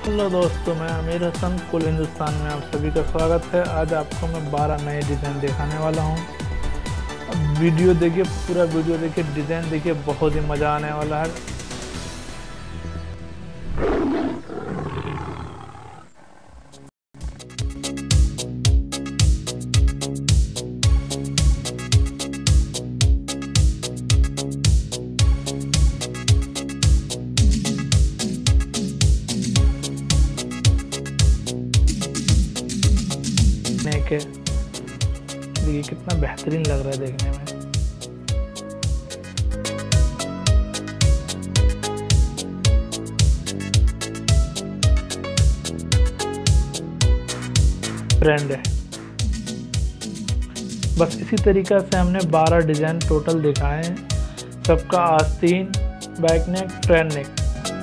Hello दोस्तों, मैं आमिर हसन कुल हिंदुस्तान में आप सभी का स्वागत है। आज आपको मैं 12 नए डिज़ाइन दिखाने वाला हूं। अब वीडियो देखिए, पूरा वीडियो देखिए, डिज़ाइन देखिए, बहुत ही मज़ा आने वाला है। के देखिए कितना बेहतरीन लग रहा है देखने में। ब्रांड है। बस इसी तरीका से हमने 12 डिजाइन टोटल दिखाए हैं। सबका आस्तीन, बैक नेक, फ्रंट नेक।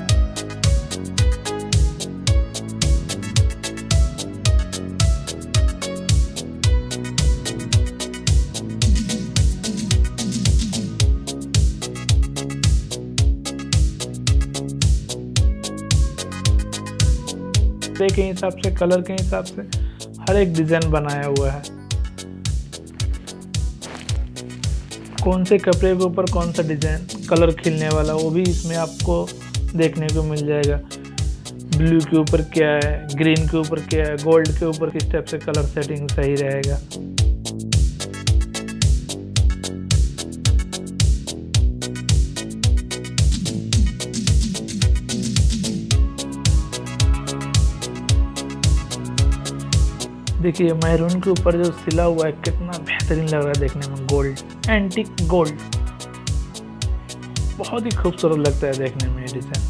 के हिसाब से, कलर के हिसाब से हर एक डिजाइन बनाया हुआ है। कौन से कपड़े के ऊपर कौन सा डिजाइन कलर खिलने वाला वो भी इसमें आपको देखने को मिल जाएगा। ब्लू के ऊपर क्या है, ग्रीन के ऊपर क्या है, गोल्ड के ऊपर किस टाइप से कलर सेटिंग सही रहेगा। देखिए मैरून के ऊपर जो सिला हुआ है कितना बेहतरीन लग रहा है देखने में। गोल्ड, एंटिक गोल्ड, बहुत ही खूबसूरत लगता है देखने में ये डिजाइन।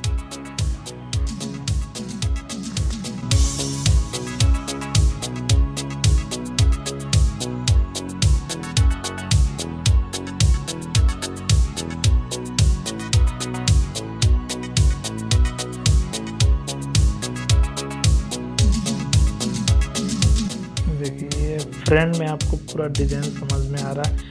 देखिए फ्रंट में आपको पूरा डिजाइन समझ में आ रहा है।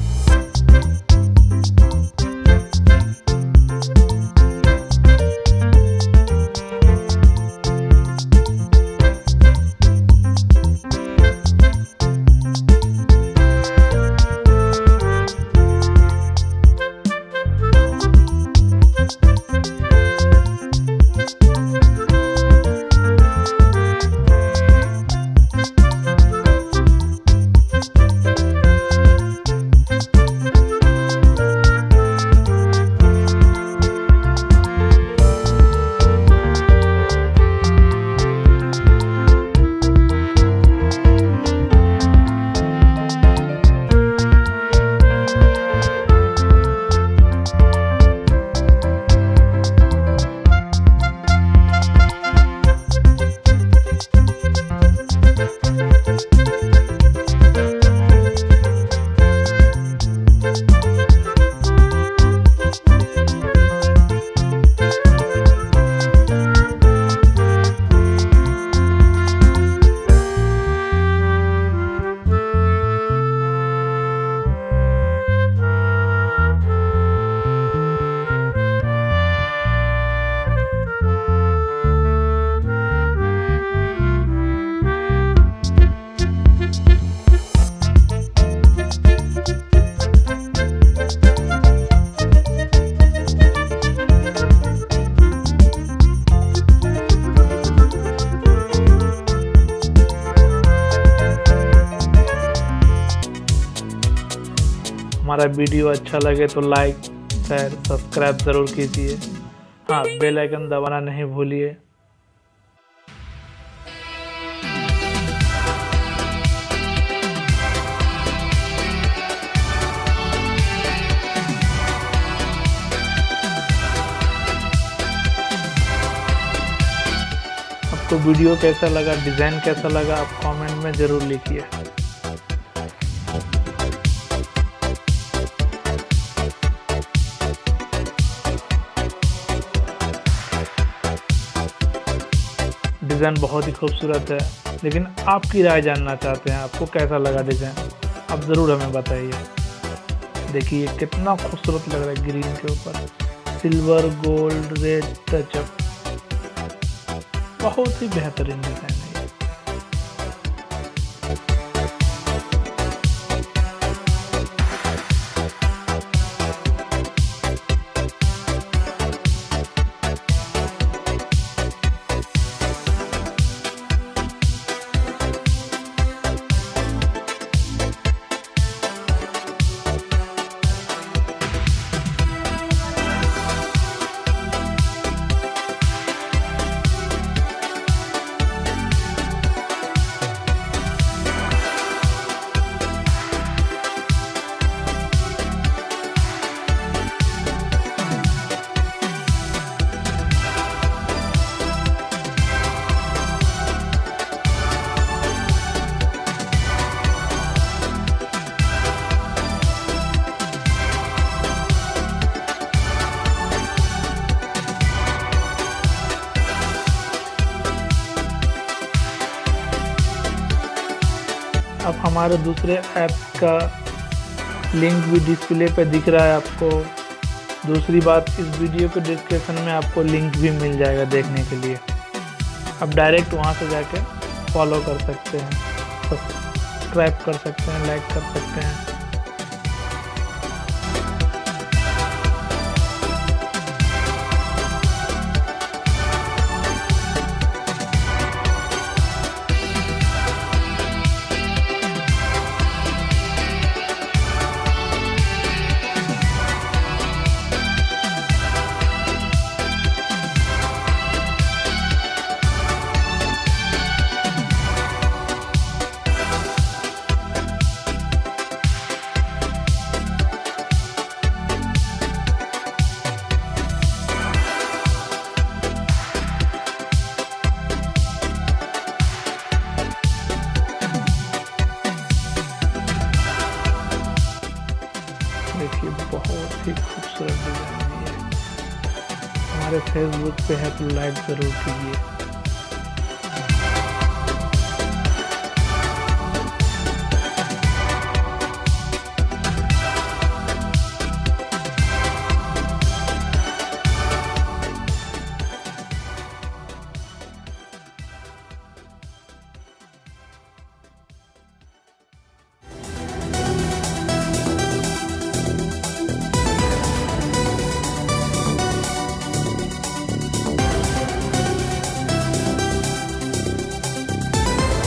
हमारा वीडियो अच्छा लगे तो लाइक, शेयर, सब्सक्राइब ज़रूर कीजिए। हाँ, बेल आइकन दबाना नहीं भूलिए। आपको वीडियो कैसा लगा, डिज़ाइन कैसा लगा, आप कमेंट में ज़रूर लिखिए। डिज़ाइन बहुत ही खूबसूरत है, लेकिन आपकी राय जानना चाहते हैं, आपको कैसा लगा डिज़ाइन, आप ज़रूर हमें बताइए। देखिए कितना खूबसूरत लग रहा है ग्रीन के ऊपर सिल्वर गोल्ड रेड टचअप। बहुत ही बेहतरीन डिज़ाइन है। अब हमारे दूसरे ऐप का लिंक भी डिस्प्ले पे दिख रहा है आपको। दूसरी बात, इस वीडियो के डिस्क्रिप्शन में आपको लिंक भी मिल जाएगा देखने के लिए। आप डायरेक्ट वहां से जाके फॉलो कर सकते हैं, सब्सक्राइब कर सकते हैं, लाइक कर सकते हैं। देखिए बहुत ही खूबसूरत डिज़ाइन है। हमारे फेसबुक पे है तो लाइक ज़रूर कीजिए।